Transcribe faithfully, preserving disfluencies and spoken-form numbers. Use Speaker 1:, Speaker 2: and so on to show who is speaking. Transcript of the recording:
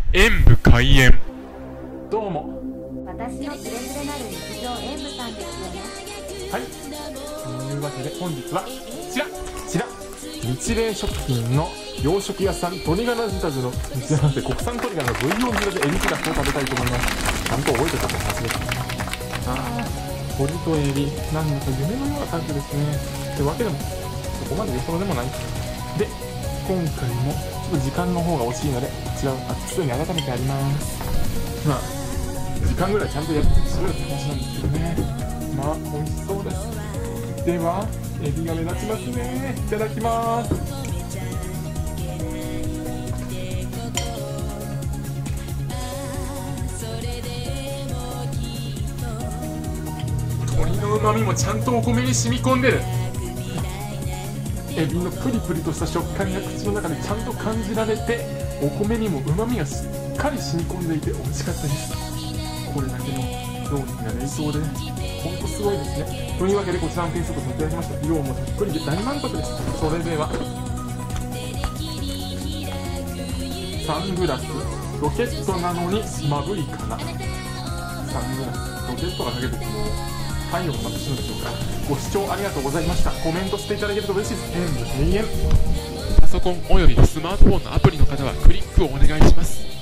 Speaker 1: 演武開演。
Speaker 2: どうも。
Speaker 3: 私のつれづれなる日常演武さんですよね。
Speaker 2: はい。というわけで本日はこちらこちら日霊食品の洋食屋さん鶏ガラ仕立てのじゃなくて国産鶏ガラのブイヨン仕立てエビピラフを食べたいと思います。ちゃんと覚えてたと忘れてた。ああ、鶏とエビなんだか夢のような感じですね。ってわけでもそこまでよそのでもない。で今回もちょっと時間の方が惜しいのでこちらをすぐに改めてやります。まあ時間ぐらいちゃんとやってしろよって話なんですけどね。まあ美味しそうです。ではエビが目立ちますね。いただきます。鶏の旨味もちゃんとお米に染み込んでる。エビのプリプリとした食感が口の中でちゃんと感じられて、お米にも旨味がしっかり染み込んでいて美味しかったです。これだけの料理が冷凍でほんとすごいですね。というわけでこちらの点数とさせていただきました。量もたっぷりで大満足です。それではサングラスロケットなのにまぶいかな。サングラスロケットがかけてても太陽が眩しいのでしょうか。ご視聴ありがとうございました。コメントしていただけると嬉しいです。演武閉園。
Speaker 1: パソコンおよびスマートフォンのアプリの方はクリックをお願いします。